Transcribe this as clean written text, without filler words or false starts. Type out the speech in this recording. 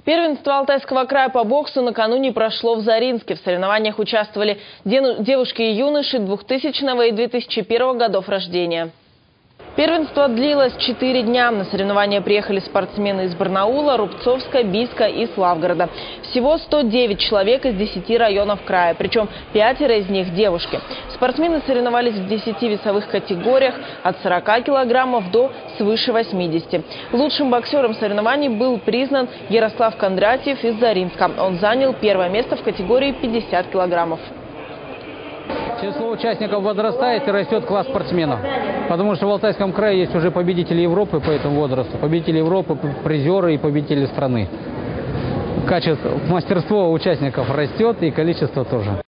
Первенство Алтайского края по боксу накануне прошло в Заринске. В соревнованиях участвовали девушки и юноши 2000 и 2001 годов рождения. Первенство длилось 4 дня. На соревнования приехали спортсмены из Барнаула, Рубцовска, Бийска и Славгорода. Всего 109 человек из 10 районов края, причем 5 из них девушки. Спортсмены соревновались в 10 весовых категориях от 40 килограммов до свыше 80. Лучшим боксером соревнований был признан Ярослав Кондратьев из Заринска. Он занял первое место в категории 50 килограммов. Число участников возрастает и растет класс спортсменов. Потому что в Алтайском крае есть уже победители Европы по этому возрасту. Победители Европы, призеры и победители страны. Мастерство участников растет и количество тоже.